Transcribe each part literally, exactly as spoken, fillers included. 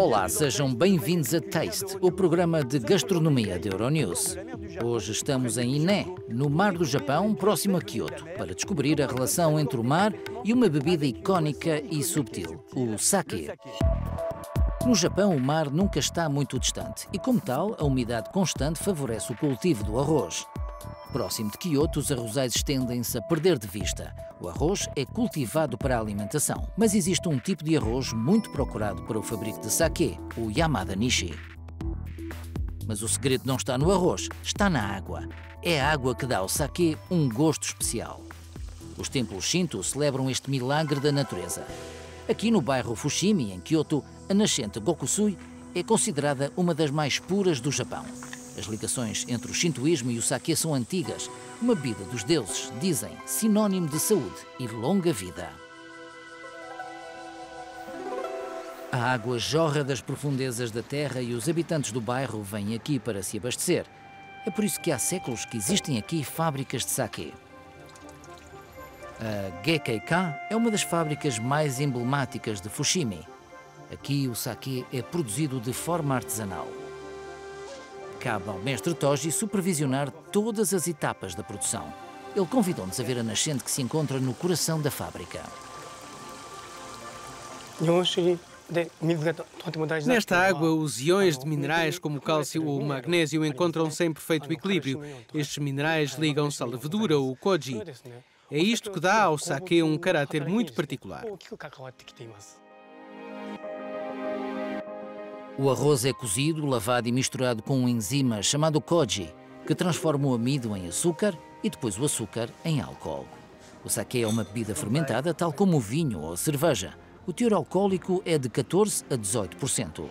Olá, sejam bem-vindos a Taste, o programa de gastronomia da Euronews. Hoje estamos em Iné, no mar do Japão, próximo a Kyoto, para descobrir a relação entre o mar e uma bebida icónica e subtil, o sake. No Japão, o mar nunca está muito distante e, como tal, a umidade constante favorece o cultivo do arroz. Próximo de Kyoto, os arrozais tendem-se a perder de vista. O arroz é cultivado para a alimentação, mas existe um tipo de arroz muito procurado para o fabrico de sake, o Yamada Nishi. Mas o segredo não está no arroz, está na água. É a água que dá ao sake um gosto especial. Os templos Shinto celebram este milagre da natureza. Aqui no bairro Fushimi, em Kyoto, a nascente Gokusui é considerada uma das mais puras do Japão. As ligações entre o shintoísmo e o sake são antigas, uma bebida dos deuses, dizem, sinónimo de saúde e longa vida. A água jorra das profundezas da terra e os habitantes do bairro vêm aqui para se abastecer. É por isso que há séculos que existem aqui fábricas de sake. A Gekkeikan é uma das fábricas mais emblemáticas de Fushimi. Aqui o sake é produzido de forma artesanal. Cabe ao mestre Toji supervisionar todas as etapas da produção. Ele convidou-nos a ver a nascente que se encontra no coração da fábrica. Nesta água, os íons de minerais como o cálcio ou o magnésio encontram-se em perfeito equilíbrio. Estes minerais ligam-se à levedura ou koji. É isto que dá ao sake um caráter muito particular. O arroz é cozido, lavado e misturado com um enzima chamado koji, que transforma o amido em açúcar e depois o açúcar em álcool. O sake é uma bebida fermentada, tal como o vinho ou a cerveja. O teor alcoólico é de catorze a dezoito por cento.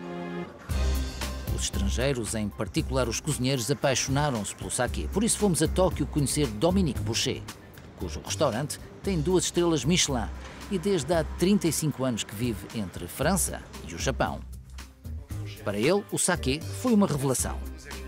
Os estrangeiros, em particular os cozinheiros, apaixonaram-se pelo sake. Por isso fomos a Tóquio conhecer Dominique Boucher, cujo restaurante tem duas estrelas Michelin e desde há trinta e cinco anos que vive entre França e o Japão. Para ele, o sake foi uma revelação.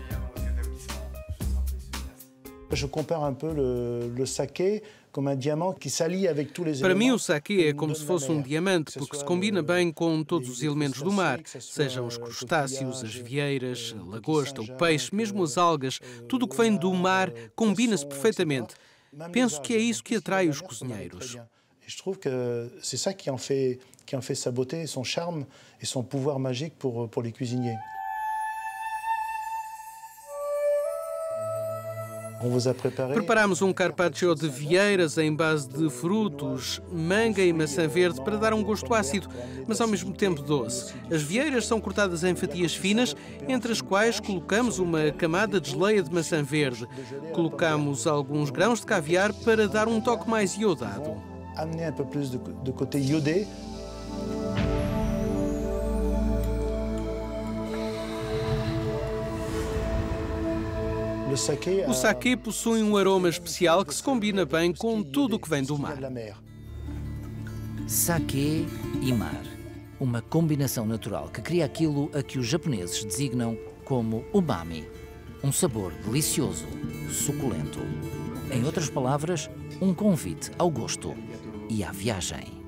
Para mim, o sake é como se fosse um diamante, porque se combina bem com todos os elementos do mar, sejam os crustáceos, as vieiras, a lagosta, o peixe, mesmo as algas, tudo o que vem do mar combina-se perfeitamente. Penso que é isso que atrai os cozinheiros. Je trouve que c'est ça qui en fait, qui en fait sa beauté, son charme et son pouvoir magique pour, pour les cuisiniers. Preparámos um carpaccio de vieiras em base de frutos, manga e maçã verde para dar um gosto ácido, mas ao mesmo tempo doce. As vieiras são cortadas em fatias finas, entre as quais colocamos uma camada de geleia de maçã verde. Colocamos alguns grãos de caviar para dar um toque mais iodado. Amener un peu plus de, de côté iodé. O sake possui um aroma especial que se combina bem com tudo o que vem do mar. Sake e mar. Uma combinação natural que cria aquilo a que os japoneses designam como umami. Um sabor delicioso, suculento. Em outras palavras, um convite ao gosto e à viagem.